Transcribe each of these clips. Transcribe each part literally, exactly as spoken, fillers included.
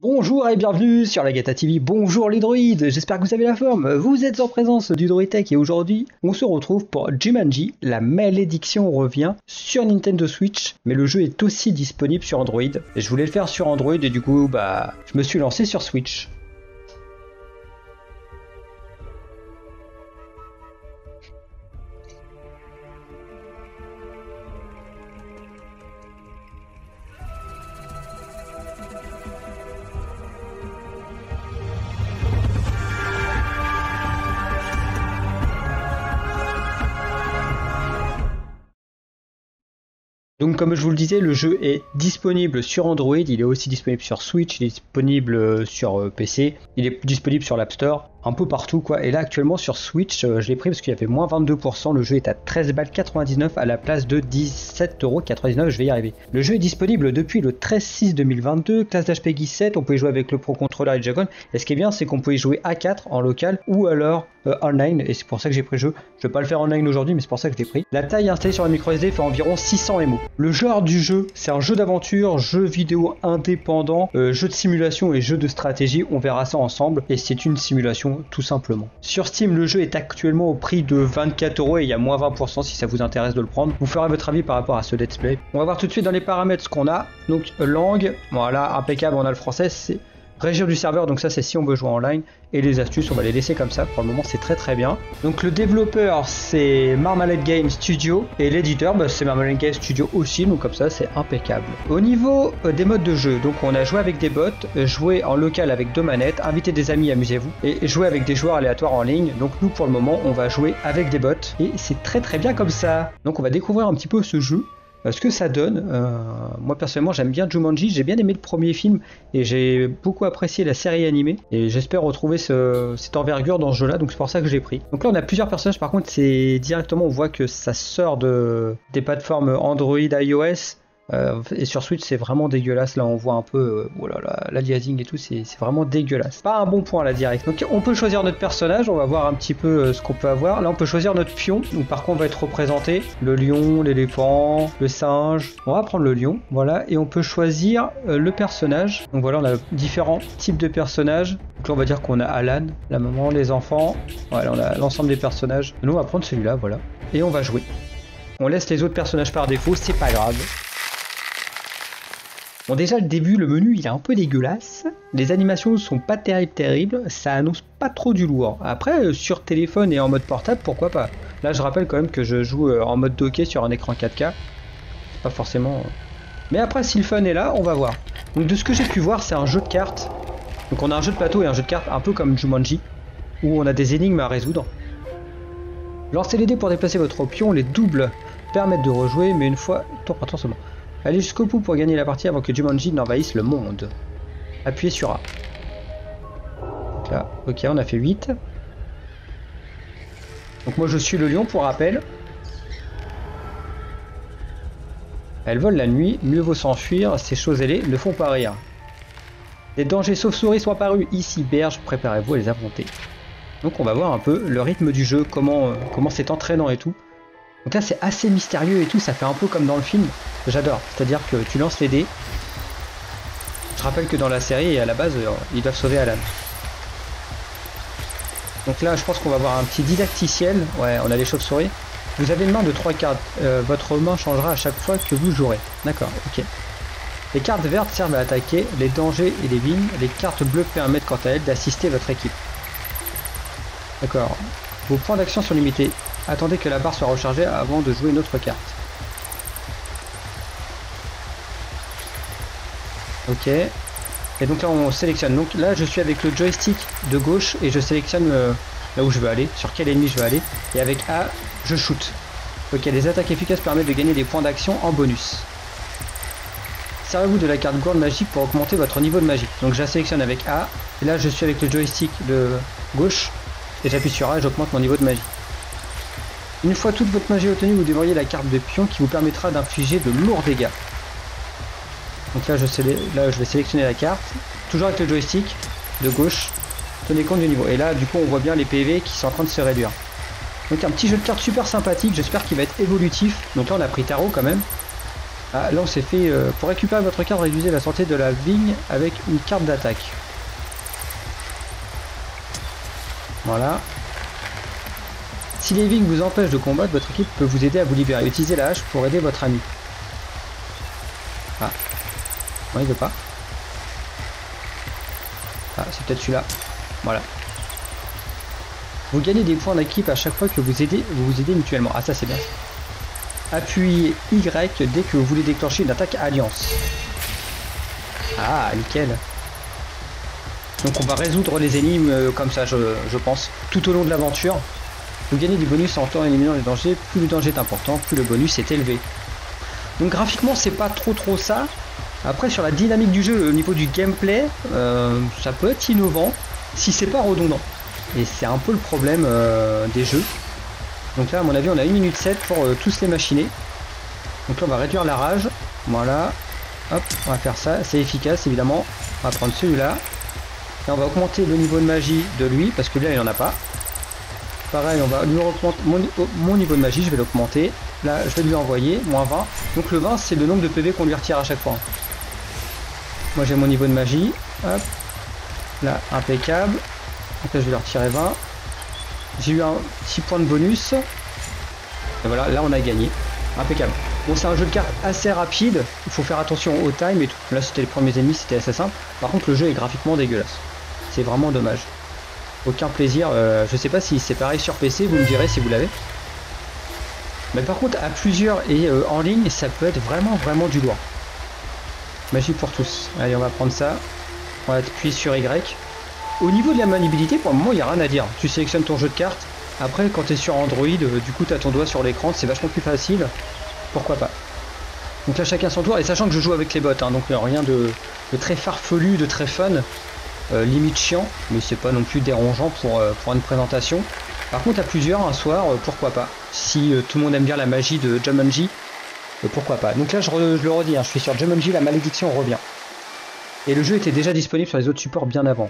Bonjour et bienvenue sur la Gata T V, bonjour les droïdes, j'espère que vous avez la forme, vous êtes en présence du Droidtech et aujourd'hui on se retrouve pour Jumanji, la malédiction revient sur Nintendo Switch, mais le jeu est aussi disponible sur Android, et je voulais le faire sur Android et du coup bah je me suis lancé sur Switch. Donc comme je vous le disais, le jeu est disponible sur Android, il est aussi disponible sur Switch, il est disponible sur P C, il est disponible sur l'App Store, un peu partout quoi. Et là actuellement sur Switch, je l'ai pris parce qu'il y avait moins vingt-deux pour cent, le jeu est à treize balles quatre-vingt-dix-neuf à la place de dix-sept euros quatre-vingt-dix-neuf, je vais y arriver. Le jeu est disponible depuis le treize six deux mille vingt-deux, classe d'H P G sept, on peut y jouer avec le Pro Controller et le Joy-Con. Et ce qui est bien, c'est qu'on peut y jouer à quatre en local ou alors euh, online, et c'est pour ça que j'ai pris le jeu. Je vais pas le faire online aujourd'hui, mais c'est pour ça que je l'ai pris. La taille installée sur la micro S D fait environ six cents mégaoctets. Le genre du jeu, c'est un jeu d'aventure, jeu vidéo indépendant, euh, jeu de simulation et jeu de stratégie, on verra ça ensemble, et c'est une simulation tout simplement. Sur Steam, le jeu est actuellement au prix de vingt-quatre euros et il y a moins vingt pour cent si ça vous intéresse de le prendre. Vous ferez votre avis par rapport à ce let's play. On va voir tout de suite dans les paramètres ce qu'on a. Donc langue, voilà, impeccable, on a le français, c'est région du serveur, donc ça c'est si on veut jouer en ligne, et les astuces on va les laisser comme ça, pour le moment c'est très très bien. Donc le développeur c'est Marmalade Game Studio, et l'éditeur bah, c'est Marmalade Game Studio aussi, donc comme ça c'est impeccable. Au niveau euh, des modes de jeu, donc on a joué avec des bots, euh, joué en local avec deux manettes, inviter des amis, amusez-vous, et jouer avec des joueurs aléatoires en ligne. Donc nous pour le moment on va jouer avec des bots, et c'est très très bien comme ça. Donc on va découvrir un petit peu ce jeu, ce que ça donne. Euh, moi personnellement j'aime bien Jumanji, j'ai bien aimé le premier film et j'ai beaucoup apprécié la série animée et j'espère retrouver ce, cette envergure dans ce jeu là, donc c'est pour ça que j'ai pris. Donc là on a plusieurs personnages, par contre c'est directement on voit que ça sort de, des plateformes Android, iOS. Euh, et sur Switch c'est vraiment dégueulasse, là on voit un peu euh, oh là là, l'aliasing et tout, c'est vraiment dégueulasse, pas un bon point là direct. Donc on peut choisir notre personnage, on va voir un petit peu euh, ce qu'on peut avoir. Là on peut choisir notre pion, où par contre on va être représenté le lion, l'éléphant, le singe. On va prendre le lion, voilà, et on peut choisir euh, le personnage. Donc voilà, on a différents types de personnages. Donc là on va dire qu'on a Alan, la maman, les enfants, voilà, on a l'ensemble des personnages. Nous on va prendre celui-là, voilà, et on va jouer. On laisse les autres personnages par défaut, c'est pas grave. Bon déjà le début, le menu il est un peu dégueulasse, les animations sont pas terribles terribles, ça annonce pas trop du lourd. Après sur téléphone et en mode portable pourquoi pas. Là je rappelle quand même que je joue en mode docké sur un écran quatre K, pas forcément... Mais après si le fun est là, on va voir. Donc de ce que j'ai pu voir c'est un jeu de cartes, donc on a un jeu de plateau et un jeu de cartes un peu comme Jumanji, où on a des énigmes à résoudre. Lancez les dés pour déplacer votre pion, les doubles permettent de rejouer, mais une fois tour par tour seulement. Allez jusqu'au bout pour gagner la partie avant que Jumanji n'envahisse le monde. Appuyez sur A. Donc là, ok, on a fait huit. Donc moi je suis le lion pour rappel. Elle vole la nuit, mieux vaut s'enfuir, ces choses ailées ne font pas rire. Des dangers sauve-souris sont apparus ici, berge, préparez-vous à les affronter. Donc on va voir un peu le rythme du jeu, comment euh, comment c'est entraînant et tout. Donc là c'est assez mystérieux et tout, ça fait un peu comme dans le film, j'adore, c'est-à-dire que tu lances les dés. Je rappelle que dans la série, à la base, ils doivent sauver Alan. Donc là je pense qu'on va avoir un petit didacticiel, ouais on a les chauves-souris. Vous avez une main de trois cartes, euh, votre main changera à chaque fois que vous jouerez. D'accord, ok. Les cartes vertes servent à attaquer les dangers et les vignes, les cartes bleues permettent quant à elles d'assister votre équipe. D'accord, vos points d'action sont limités. Attendez que la barre soit rechargée avant de jouer une autre carte. Ok. Et donc là on sélectionne. Donc là je suis avec le joystick de gauche et je sélectionne euh, là où je veux aller, sur quel ennemi je veux aller. Et avec A, je shoot. Ok, les attaques efficaces permettent de gagner des points d'action en bonus. Servez-vous de la carte gourde magique pour augmenter votre niveau de magie. Donc je la sélectionne avec A. Et là je suis avec le joystick de gauche. Et j'appuie sur A et j'augmente mon niveau de magie. Une fois toute votre magie obtenue, vous dévoyez la carte de pion qui vous permettra d'infliger de lourds dégâts. Donc là je, là je vais sélectionner la carte, toujours avec le joystick de gauche, tenez compte du niveau. Et là du coup on voit bien les P V qui sont en train de se réduire. Donc un petit jeu de cartes super sympathique, j'espère qu'il va être évolutif. Donc là on a pris tarot quand même. Ah, là on s'est fait... Euh, pour récupérer votre carte, réduisez la santé de la vigne avec une carte d'attaque. Voilà. Si les vignes vous empêchent de combattre, votre équipe peut vous aider à vous libérer. Utilisez la hache pour aider votre ami. Ah. Non, il veut pas. Ah, c'est peut-être celui-là. Voilà. Vous gagnez des points d'équipe à chaque fois que vous aidez, vous vous aidez mutuellement. Ah, ça c'est bien. Appuyez Y dès que vous voulez déclencher une attaque alliance. Ah, nickel. Donc on va résoudre les énigmes euh, comme ça, je, je pense, tout au long de l'aventure. Vous gagnez du bonus en temps éliminant les dangers. Plus le danger est important, plus le bonus est élevé. Donc graphiquement, c'est pas trop trop ça. Après, sur la dynamique du jeu, au niveau du gameplay, euh, ça peut être innovant si c'est pas redondant. Et c'est un peu le problème euh, des jeux. Donc là, à mon avis, on a une minute sept pour euh, tous les machiner. Donc là, on va réduire la rage. Voilà. Hop, on va faire ça. C'est efficace, évidemment. On va prendre celui-là. Et on va augmenter le niveau de magie de lui, parce que là, il n'en a pas. Pareil, on va lui augmenter mon, mon niveau de magie, je vais l'augmenter. Là, je vais lui envoyer, moins vingt. Donc le vingt, c'est le nombre de P V qu'on lui retire à chaque fois. Moi, j'ai mon niveau de magie. Hop. Là, impeccable. Donc là, je vais lui retirer vingt. J'ai eu un six points de bonus. Et voilà, là, on a gagné. Impeccable. Bon, c'est un jeu de cartes assez rapide. Il faut faire attention au time et tout. Là, c'était les premiers ennemis, c'était assez simple. Par contre, le jeu est graphiquement dégueulasse. C'est vraiment dommage. Aucun plaisir. Euh, je sais pas si c'est pareil sur P C, vous me direz si vous l'avez. Mais par contre, à plusieurs et euh, en ligne, ça peut être vraiment, vraiment du lourd. Magie pour tous. Allez, on va prendre ça. On va appuyer sur Y. Au niveau de la maniabilité, pour le moment, il n'y a rien à dire. Tu sélectionnes ton jeu de cartes. Après, quand tu es sur Android, euh, du coup, tu as ton doigt sur l'écran. C'est vachement plus facile. Pourquoi pas. Donc là, chacun son tour. Et sachant que je joue avec les bots, hein, donc rien de, de très farfelu, de très fun. Euh, limite chiant, mais c'est pas non plus dérangeant pour, euh, pour une présentation. Par contre, à plusieurs, un soir, euh, pourquoi pas. Si euh, tout le monde aime bien la magie de Jumanji, euh, pourquoi pas. Donc là, je, re, je le redis, hein, je suis sur Jumanji, la malédiction revient. Et le jeu était déjà disponible sur les autres supports bien avant.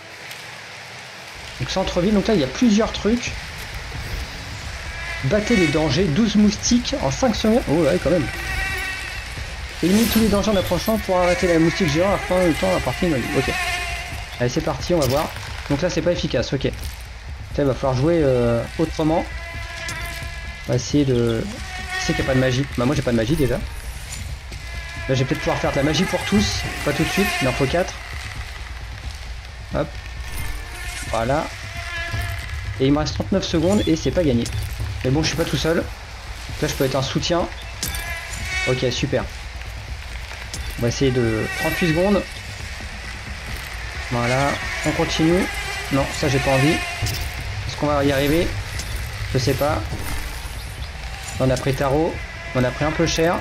Donc centre-ville, donc là, il y a plusieurs trucs. Battez les dangers, douze moustiques en cinq secondes. Oh ouais, quand même. Éliminez tous les dangers en approchant pour arrêter la moustique géant afin le temps à partir de... Ok. Allez, c'est parti, on va voir. Donc là, c'est pas efficace, ok. Là, il va falloir jouer euh, autrement. On va essayer de... Qui c'est qu'il n'y a pas de magie? Bah moi, j'ai pas de magie déjà. Là, je vais peut-être pouvoir faire de la magie pour tous. Pas tout de suite, il en faut quatre. Hop. Voilà. Et il me reste trente-neuf secondes et c'est pas gagné. Mais bon, je suis pas tout seul. Là, je peux être un soutien. Ok, super. On va essayer de... trente-huit secondes. Voilà, on continue. Non, ça j'ai pas envie. Est-ce qu'on va y arriver? Je sais pas. On a pris tarot. On a pris un peu cher.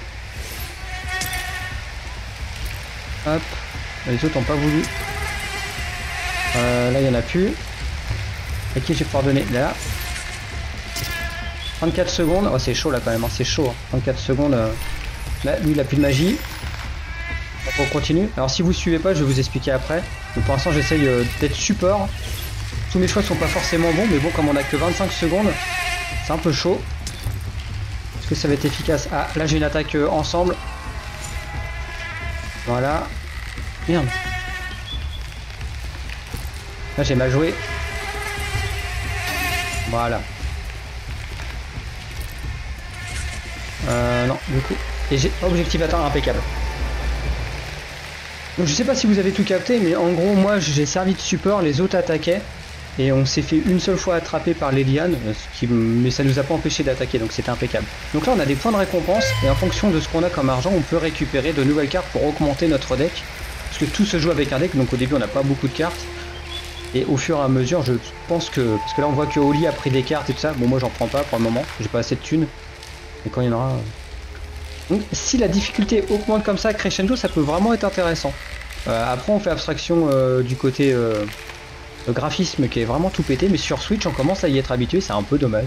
Hop. Les autres n'ont pas voulu. Euh, là, il n'y en a plus. À qui je vais pouvoir donner? Là. trente-quatre secondes. Oh, c'est chaud là quand même. Hein. C'est chaud. Hein. trente-quatre secondes. Euh... Là, lui, il a plus de magie. Donc on continue. Alors si vous suivez pas, je vais vous expliquer après. Donc pour l'instant j'essaye euh, d'être support. Tous mes choix sont pas forcément bons, mais bon, comme on a que vingt-cinq secondes, c'est un peu chaud. Est-ce que ça va être efficace? Ah, là j'ai une attaque euh, ensemble. Voilà. Merde. Là j'ai mal joué. Voilà. Euh, non, du coup. Et j'ai objectif atteint impeccable. Donc je sais pas si vous avez tout capté, mais en gros moi j'ai servi de support, les autres attaquaient et on s'est fait une seule fois attraper par les lianes, ce qui... mais ça nous a pas empêché d'attaquer, donc c'était impeccable. Donc là on a des points de récompense et en fonction de ce qu'on a comme argent on peut récupérer de nouvelles cartes pour augmenter notre deck, parce que tout se joue avec un deck, donc au début on n'a pas beaucoup de cartes et au fur et à mesure je pense que, parce que là on voit que Oli a pris des cartes et tout ça, bon moi j'en prends pas pour le moment, j'ai pas assez de thunes, et quand il y en aura... Donc si la difficulté augmente comme ça crescendo, ça peut vraiment être intéressant. Euh, après on fait abstraction euh, du côté euh, graphisme qui est vraiment tout pété, mais sur Switch on commence à y être habitué, c'est un peu dommage.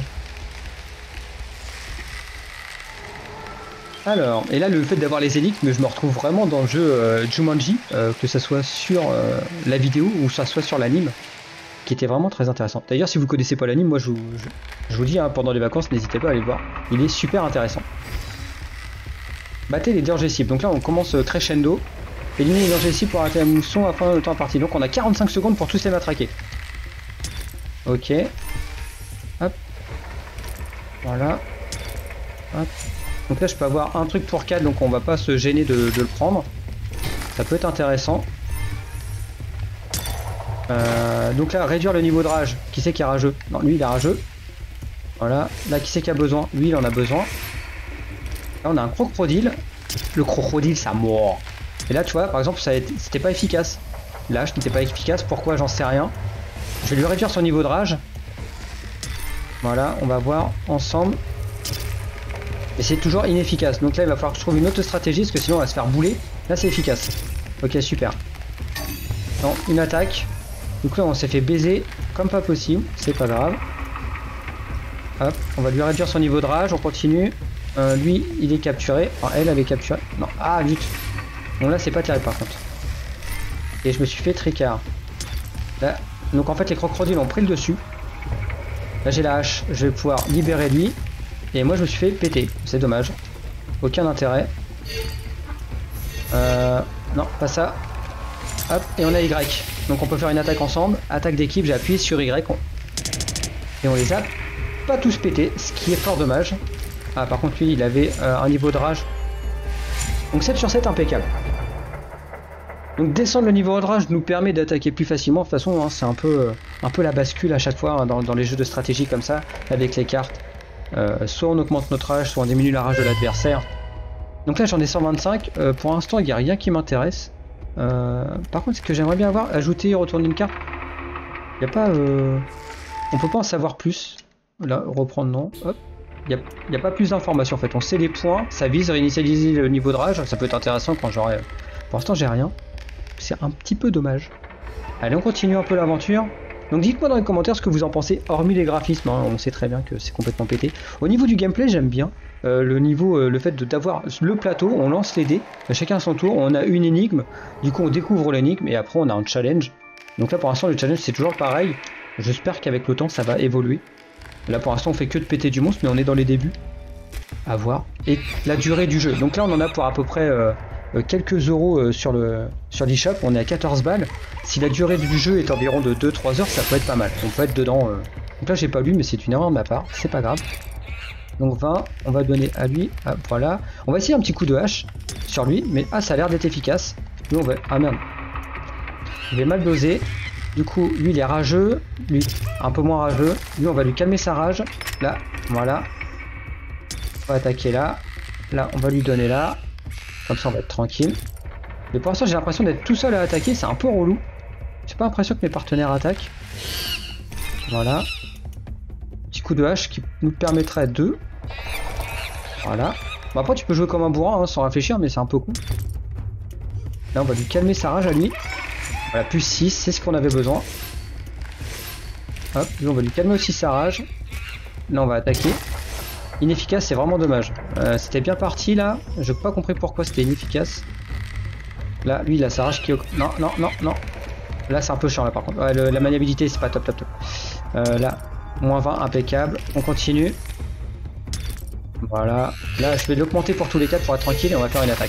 Alors, et là le fait d'avoir les énigmes, je me retrouve vraiment dans le jeu euh, Jumanji, euh, que ça soit sur euh, la vidéo ou ça soit sur l'anime, qui était vraiment très intéressant. D'ailleurs si vous connaissez pas l'anime, moi je vous, je, je vous dis, hein, pendant les vacances, n'hésitez pas à aller le voir, il est super intéressant. Battez les dangers cibles. Donc là on commence crescendo. Éliminez les dangers cibles pour arrêter la mousson afin de temps imparti. Donc on a quarante-cinq secondes pour tous les matraquer. Ok. Hop. Voilà. Hop. Donc là je peux avoir un truc pour quatre, donc on va pas se gêner de, de le prendre. Ça peut être intéressant. Euh, donc là réduire le niveau de rage. Qui c'est qui est rageux? Non, lui il est rageux. Voilà. Là qui c'est qui a besoin? Lui il en a besoin. Là on a un crocodile. Le crocodile ça mord. Et là tu vois par exemple ça c'était pas efficace. Là je n'étais pas efficace. Pourquoi? J'en sais rien. Je vais lui réduire son niveau de rage. Voilà, on va voir ensemble. Et c'est toujours inefficace. Donc là il va falloir que je trouve une autre stratégie parce que sinon on va se faire bouler. Là c'est efficace. Ok, super. Non, une attaque. Donc là on s'est fait baiser comme pas possible. C'est pas grave. Hop, on va lui réduire son niveau de rage. On continue. Euh, lui il est capturé. Enfin elle elle est capturée. Non, ah vite. Bon là c'est pas terrible par contre. Et je me suis fait tricard. Là, donc en fait les crocodiles ont pris le dessus. Là j'ai la hache. Je vais pouvoir libérer lui. Et moi je me suis fait péter. C'est dommage. Aucun intérêt. Euh, non, pas ça. Hop, et on a Y. Donc on peut faire une attaque ensemble. Attaque d'équipe, j'ai appuyé sur Y. On... Et on les a pas tous pétés, ce qui est fort dommage. Ah par contre lui il avait euh, un niveau de rage. Donc sept sur sept impeccable. Donc descendre le niveau de rage nous permet d'attaquer plus facilement. De toute façon hein, c'est un peu, euh, un peu la bascule à chaque fois hein, dans, dans les jeux de stratégie comme ça, avec les cartes. Euh, soit on augmente notre rage, soit on diminue la rage de l'adversaire. Donc là j'en ai cent vingt-cinq, euh, pour l'instant il n'y a rien qui m'intéresse. Euh, par contre ce que j'aimerais bien avoir, ajouter, retourner une carte. Il n'y a pas... Euh... On peut pas en savoir plus. Là, reprendre non. Hop. Il n'y a, a pas plus d'informations en fait. On sait les points, ça vise à réinitialiser le niveau de rage. Ça peut être intéressant quand j'aurai... Pour l'instant j'ai rien. C'est un petit peu dommage. Allez on continue un peu l'aventure. Donc dites-moi dans les commentaires ce que vous en pensez, hormis les graphismes, hein, on sait très bien que c'est complètement pété. Au niveau du gameplay, j'aime bien euh, le niveau, euh, le fait d'avoir le plateau, on lance les dés, chacun à son tour, on a une énigme, du coup on découvre l'énigme et après on a un challenge. Donc là pour l'instant le challenge c'est toujours pareil, j'espère qu'avec le temps ça va évoluer. Là pour l'instant on fait que de péter du monstre, mais on est dans les débuts, à voir. Et la durée du jeu, donc là on en a pour à peu près... Euh, quelques euros euh, sur le sur l'eShop, on est à quatorze balles. Si la durée du jeu est environ de deux trois heures, ça peut être pas mal. On peut être dedans. Euh... Donc là j'ai pas lu, mais c'est une erreur de ma part, c'est pas grave. Donc vingt, on va donner à lui. Ah, voilà. On va essayer un petit coup de hache sur lui, mais ah ça a l'air d'être efficace. Lui on va. Ah merde. Il est mal dosé. Du coup, lui il est rageux, lui un peu moins rageux. Lui on va lui calmer sa rage. Là, voilà. On va attaquer là. Là, on va lui donner là. Comme ça on va être tranquille. Mais pour l'instant j'ai l'impression d'être tout seul à attaquer, c'est un peu relou. J'ai pas l'impression que mes partenaires attaquent. Voilà. Petit coup de hache qui nous permettrait de... Voilà. Bon, après tu peux jouer comme un bourrin hein, sans réfléchir, mais c'est un peu cool. Là on va lui calmer sa rage à lui. Voilà, plus six, c'est ce qu'on avait besoin. Hop, lui on va lui calmer aussi sa rage. Là on va attaquer. Inefficace, c'est vraiment dommage. Euh, c'était bien parti là, j'ai pas compris pourquoi c'était inefficace. Là, lui il a sa rage qui... Non, non, non, non. Là c'est un peu chiant là par contre. Ouais, le, la maniabilité c'est pas top, top, top. Euh, là, moins vingt, impeccable. On continue. Voilà. Là je vais l'augmenter pour tous les quatre pour être tranquille et on va faire une attaque.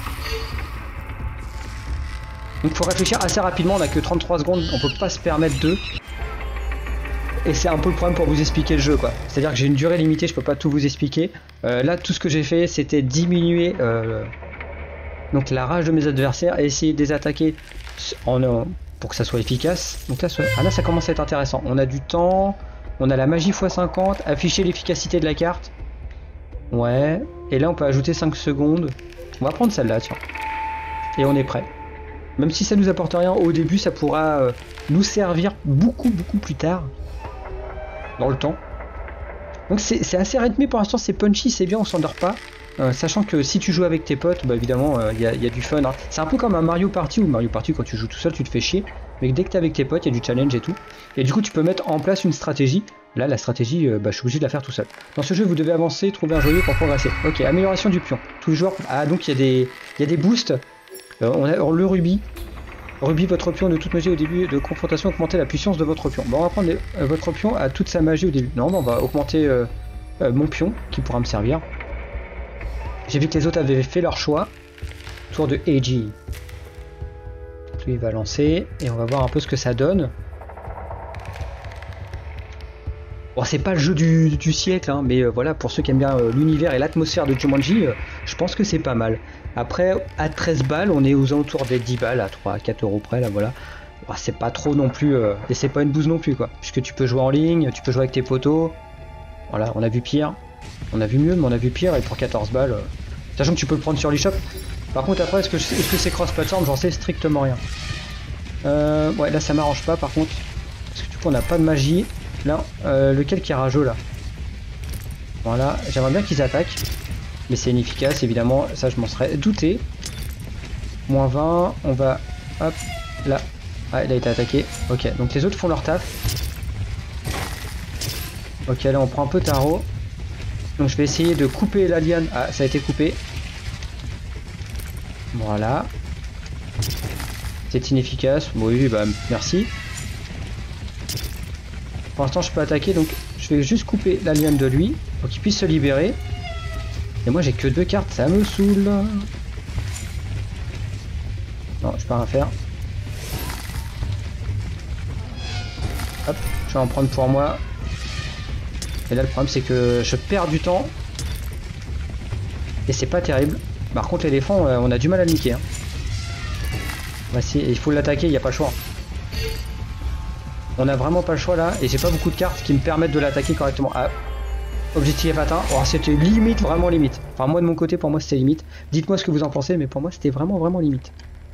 Donc il faut réfléchir assez rapidement, on a que trente-trois secondes, on peut pas se permettre de... Et c'est un peu le problème pour vous expliquer le jeu quoi. C'est à dire que j'ai une durée limitée, je peux pas tout vous expliquer. Euh, là tout ce que j'ai fait c'était diminuer euh, donc la rage de mes adversaires et essayer de les attaquer en, en, pour que ça soit efficace. Donc là, soit... ah, là ça commence à être intéressant. On a du temps, on a la magie fois cinquante, afficher l'efficacité de la carte. Ouais, et là on peut ajouter cinq secondes. On va prendre celle-là tiens. Et on est prêt. Même si ça nous apporte rien au début, ça pourra euh, nous servir beaucoup beaucoup plus tard. Dans le temps. Donc c'est assez rythmé pour l'instant, c'est punchy, c'est bien, on s'endort pas. Euh, sachant que si tu joues avec tes potes, bah évidemment il euh, y, y a du fun. Hein. C'est un peu comme un Mario Party, ou Mario Party quand tu joues tout seul tu te fais chier. Mais dès que t'es avec tes potes, il y a du challenge et tout. Et du coup tu peux mettre en place une stratégie. Là la stratégie, euh, bah, je suis obligé de la faire tout seul. Dans ce jeu vous devez avancer, trouver un joyau pour progresser. Ok, amélioration du pion. Tous les joueurs... Ah donc il y a des, y a des boosts. Euh, on a le rubis. Rubis, votre pion de toute magie au début de confrontation, augmenter la puissance de votre pion. Bon, on va prendre euh, votre pion à toute sa magie au début. Non, bon, on va augmenter euh, euh, mon pion qui pourra me servir. J'ai vu que les autres avaient fait leur choix. Tour de A G. Lui il va lancer et on va voir un peu ce que ça donne. Bon, c'est pas le jeu du, du siècle, hein, mais euh, voilà, pour ceux qui aiment bien euh, l'univers et l'atmosphère de Jumanji, euh, je pense que c'est pas mal. Après, à treize balles, on est aux alentours des dix balles, à trois à quatre euros près, là, voilà. Bon, c'est pas trop non plus, euh, et c'est pas une bouse non plus, quoi. Puisque tu peux jouer en ligne, tu peux jouer avec tes potos. Voilà, on a vu pire. On a vu mieux, mais on a vu pire, et pour quatorze balles, euh, sachant que tu peux le prendre sur l'eShop. Par contre, après, est-ce que est-ce que c'est cross-platform? J'en sais strictement rien. Euh, ouais, là, ça m'arrange pas, par contre. Parce que du coup, on n'a pas de magie. Là, euh, lequel qui est rageux là? Voilà, j'aimerais bien qu'ils attaquent. Mais c'est inefficace, évidemment, ça je m'en serais douté. moins vingt, on va... Hop, là. Ah, il a été attaqué. Ok, donc les autres font leur taf. Ok, là on prend un peu tarot. Donc je vais essayer de couper la liane. Ah, ça a été coupé. Voilà. C'est inefficace. Oui, bah merci. Pour l'instant je peux attaquer, donc je vais juste couper la liane de lui pour qu'il puisse se libérer. Et moi j'ai que deux cartes, ça me saoule. Non, je peux rien faire. Hop, je vais en prendre pour moi. Et là le problème c'est que je perds du temps. Et c'est pas terrible. Par contre l'éléphant, on a du mal à le niquer. Hein. Voici, il faut l'attaquer, il n'y a pas le choix. On a vraiment pas le choix là, et j'ai pas beaucoup de cartes qui me permettent de l'attaquer correctement. Ah, objectif atteint. Oh, c'était limite, vraiment limite. Enfin, moi de mon côté, pour moi c'était limite. Dites-moi ce que vous en pensez, mais pour moi c'était vraiment, vraiment limite.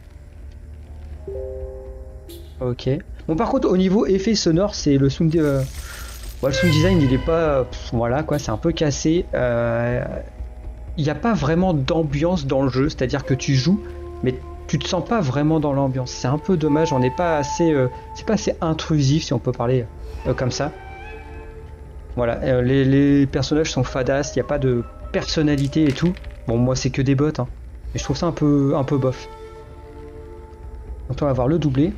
Ok. Bon, par contre, au niveau effet sonore, c'est le sound, euh... ouais, le sound design, il est pas. Pff, voilà quoi, c'est un peu cassé. Euh... Il n'y a pas vraiment d'ambiance dans le jeu, c'est-à-dire que tu joues, mais tu te sens pas vraiment dans l'ambiance. C'est un peu dommage, on n'est pas assez, euh, c'est pas assez intrusif si on peut parler euh, comme ça. Voilà, euh, les, les personnages sont fadasses, il n'y a pas de personnalité et tout. Bon, moi c'est que des bots, hein, mais je trouve ça un peu, un peu bof. Donc on va voir le doublé.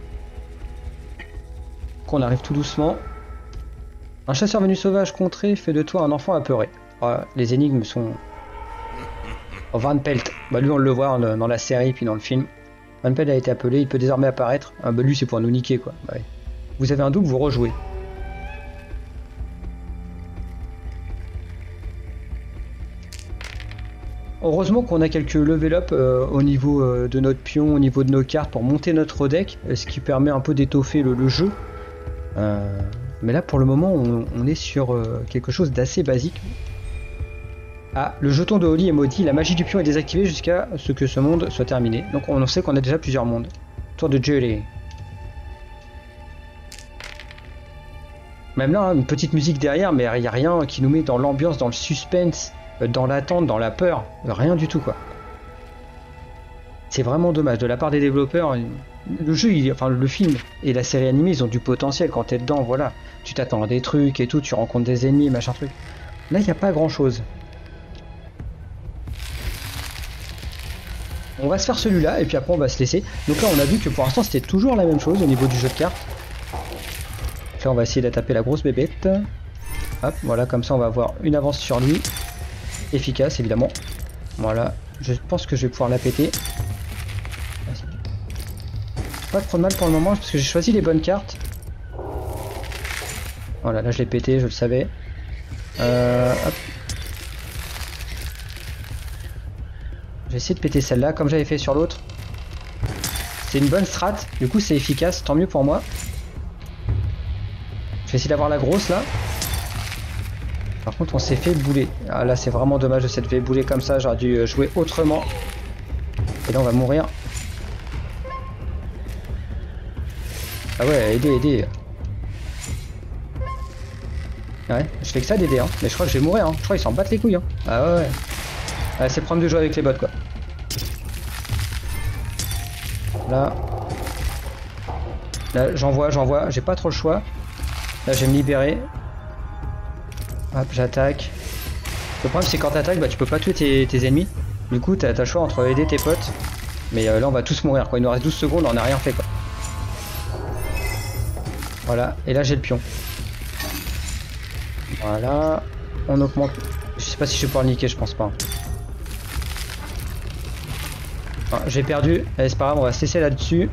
On arrive tout doucement. Un chasseur venu sauvage contré fait de toi un enfant apeuré. Voilà, les énigmes sont... Oh, Van Pelt, bah lui on le voit dans la série puis dans le film. Van Pelt a été appelé, il peut désormais apparaître. Ah bah lui c'est pour nous niquer quoi. Bah, ouais. Vous avez un double, vous rejouez. Heureusement qu'on a quelques level up euh, au niveau euh, de notre pion, au niveau de nos cartes pour monter notre deck, ce qui permet un peu d'étoffer le, le jeu. Euh, mais là pour le moment on, on est sur euh, quelque chose d'assez basique. Ah, le jeton de Holly est maudit, la magie du pion est désactivée jusqu'à ce que ce monde soit terminé. Donc on sait qu'on a déjà plusieurs mondes. Tour de Jelly. Même là, hein, une petite musique derrière, mais il n'y a rien qui nous met dans l'ambiance, dans le suspense, dans l'attente, dans la peur. Rien du tout quoi. C'est vraiment dommage. De la part des développeurs, le jeu, il, enfin le film et la série animée, ils ont du potentiel quand t'es dedans, voilà. Tu t'attends à des trucs et tout, tu rencontres des ennemis, machin truc. Là, il n'y a pas grand chose. On va se faire celui-là et puis après on va se laisser. Donc là on a vu que pour l'instant c'était toujours la même chose au niveau du jeu de cartes. Là on va essayer de taper la grosse bébête. Hop, voilà, comme ça on va avoir une avance sur lui. Efficace évidemment. Voilà, je pense que je vais pouvoir la péter. Pas trop de mal pour le moment parce que j'ai choisi les bonnes cartes. Voilà, là je l'ai pété, je le savais. Euh, hop. Je vais essayer de péter celle-là, comme j'avais fait sur l'autre. C'est une bonne strat, du coup c'est efficace, tant mieux pour moi. Je vais essayer d'avoir la grosse là. Par contre on s'est fait bouler. Ah là c'est vraiment dommage de s'être fait bouler comme ça, j'aurais dû jouer autrement. Et là on va mourir. Ah ouais, aidez, aidez. Ouais, je fais que ça d'aider, hein. Mais je crois que je vais mourir, hein. Je crois qu'ils s'en battent les couilles, hein. Ah ouais, ouais. Ouais, c'est le problème de jouer avec les bots quoi. Là, là j'envoie, j'envoie, j'ai pas trop le choix. Là, je vais me libérer. Hop, j'attaque. Le problème, c'est quand t'attaques, bah, tu peux pas tuer tes, tes ennemis. Du coup, t'as le choix entre aider tes potes. Mais euh, là, on va tous mourir quoi. Il nous reste douze secondes, on n'a rien fait quoi. Voilà, et là, j'ai le pion. Voilà, on augmente. Je sais pas si je vais pouvoir le niquer, je pense pas. Ah, j'ai perdu. Allez, c'est pas grave, on va se laisser là-dessus.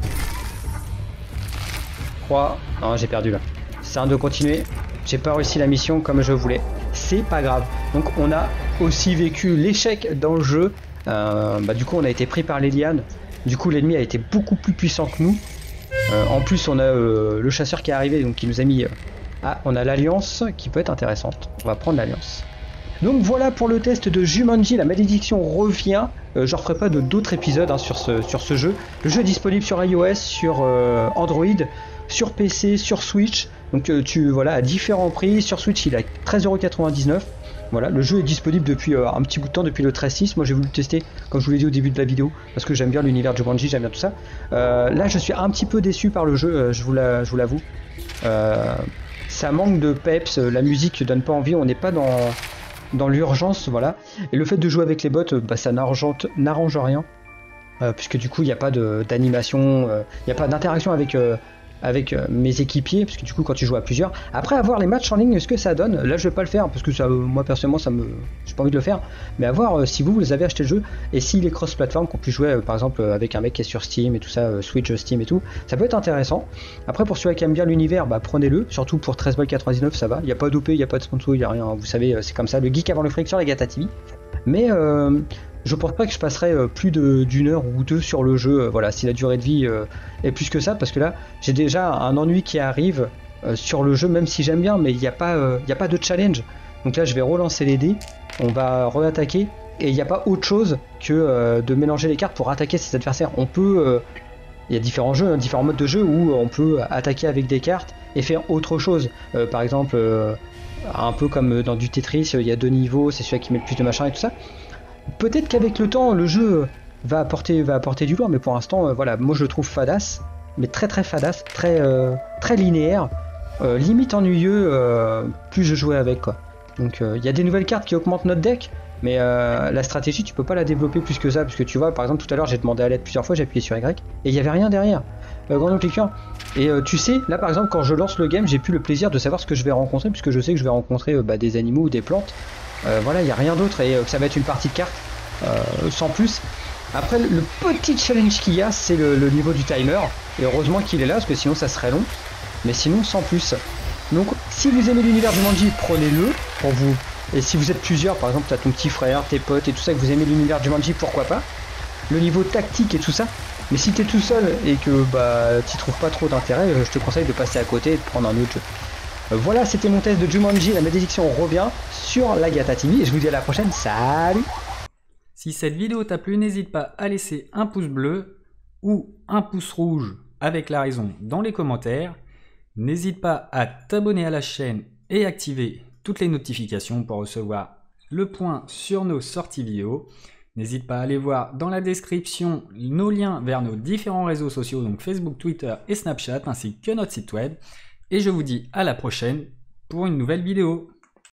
trois. Non, j'ai perdu là. C'est un de continuer. J'ai pas réussi la mission comme je voulais. C'est pas grave. Donc on a aussi vécu l'échec dans le jeu. Euh, bah, du coup on a été pris par les lianes. Du coup l'ennemi a été beaucoup plus puissant que nous. Euh, en plus on a euh, le chasseur qui est arrivé, donc qui nous a mis... Euh... Ah, on a l'alliance qui peut être intéressante. On va prendre l'alliance. Donc voilà pour le test de Jumanji, la malédiction revient. Euh, je ne referai pas de d'autres épisodes hein, sur, ce, sur ce jeu. Le jeu est disponible sur iOS, sur euh, Android, sur P C, sur Switch. Donc euh, tu voilà à différents prix. Sur Switch il est à treize euros quatre-vingt-dix-neuf. Voilà, le jeu est disponible depuis euh, un petit bout de temps, depuis le treize six. Moi j'ai voulu le tester, comme je vous l'ai dit au début de la vidéo, parce que j'aime bien l'univers de Jumanji, j'aime bien tout ça. Euh, là je suis un petit peu déçu par le jeu, euh, je vous l'avoue. Euh, ça manque de peps, la musique donne pas envie, on n'est pas dans... dans l'urgence, voilà. Et le fait de jouer avec les bots, bah, ça n'arrange rien, euh, puisque du coup il n'y a pas d'animation, il euh, n'y a pas d'interaction avec, euh, avec euh, mes équipiers, parce que du coup quand tu joues à plusieurs, après avoir les matchs en ligne, ce que ça donne, là je vais pas le faire, parce que ça, euh, moi personnellement ça me, j'ai pas envie de le faire, mais à voir euh, si vous, vous avez acheté le jeu, et s'il est cross-platform, qu'on puisse jouer euh, par exemple avec un mec qui est sur Steam et tout ça, euh, Switch, Steam et tout, ça peut être intéressant. Après pour ceux qui aiment bien l'univers, bah prenez-le, surtout pour treize euros quatre-vingt-dix-neuf, ça va, il n'y a pas d'O P, il n'y a pas de sponsor, il n'y a rien, vous savez, c'est comme ça, le geek avant le fric sur la Gata T V. Mais euh, je pense pas que je passerai euh, plus d'une heure ou deux sur le jeu, euh, voilà, si la durée de vie euh, est plus que ça, parce que là j'ai déjà un ennui qui arrive euh, sur le jeu, même si j'aime bien, mais il n'y a, euh, a pas de challenge. Donc là je vais relancer les dés, on va re-attaquer, et il n'y a pas autre chose que euh, de mélanger les cartes pour attaquer ses adversaires. On peut, euh, il y a différents jeux, hein, différents modes de jeu où on peut attaquer avec des cartes et faire autre chose. Euh, par exemple, euh, un peu comme dans du Tetris, il y a deux niveaux, c'est celui qui met le plus de machin et tout ça. Peut-être qu'avec le temps, le jeu va apporter, va apporter du lourd, mais pour l'instant, euh, voilà, moi je le trouve fadasse, mais très très fadasse, très, euh, très linéaire, euh, limite ennuyeux, euh, plus je jouais avec, quoi. Donc il euh, y a des nouvelles cartes qui augmentent notre deck, mais euh, la stratégie, tu peux pas la développer plus que ça, parce que tu vois, par exemple, tout à l'heure, j'ai demandé à l'aide plusieurs fois, j'ai appuyé sur Y, et il y avait rien derrière. Euh, grand cliquant. Et euh, tu sais, là par exemple, quand je lance le game, j'ai plus le plaisir de savoir ce que je vais rencontrer, puisque je sais que je vais rencontrer euh, bah, des animaux ou des plantes. Euh, voilà, il n'y a rien d'autre, et euh, que ça va être une partie de cartes, euh, sans plus. Après, le petit challenge qu'il y a, c'est le, le niveau du timer, et heureusement qu'il est là, parce que sinon ça serait long, mais sinon sans plus. Donc, si vous aimez l'univers du Jumanji, prenez-le pour vous. Et si vous êtes plusieurs, par exemple, tu as ton petit frère, tes potes et tout ça, que vous aimez l'univers du Jumanji, pourquoi pas. Le niveau tactique et tout ça. Mais si tu es tout seul et que bah, tu trouves pas trop d'intérêt, je te conseille de passer à côté et de prendre un autre jeu. Voilà, c'était mon test de Jumanji, la malédiction revient sur la Gata T V, et je vous dis à la prochaine, salut! Si cette vidéo t'a plu, n'hésite pas à laisser un pouce bleu ou un pouce rouge avec la raison dans les commentaires. N'hésite pas à t'abonner à la chaîne et activer toutes les notifications pour recevoir le point sur nos sorties vidéo. N'hésite pas à aller voir dans la description nos liens vers nos différents réseaux sociaux, donc Facebook, Twitter et Snapchat, ainsi que notre site web. Et je vous dis à la prochaine pour une nouvelle vidéo.